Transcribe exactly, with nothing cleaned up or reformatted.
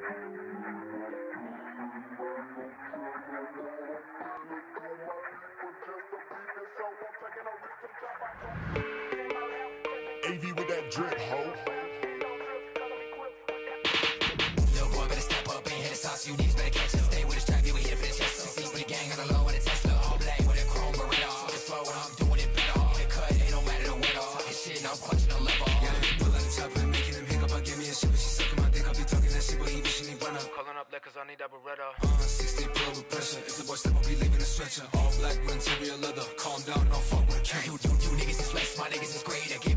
A V with that drip, ho. Yo, boy, better step up, ain't hit the sauce, you niggas better catch up. Stay with the strap, you ain't here for the chest. sixteen for the gang on the low, and a Tesla. All black with a chrome beretta. For the flow, and I'm doing it better. On the cut, ain't no matter the weather. Talking shit, and I'm punching the level. Yeah, they pull on the top and making them hiccup. I give me a shit, but she sucking my dick. I be talking that shit, but even she need run up. Calling up liquors, I need that Beretta. Uh, sixty pro with pressure. If the boy step up, be leaving a stretcher. All black with interior leather. Calm down, don't fuck with a king. You, you, you niggas is less, my niggas is great. I give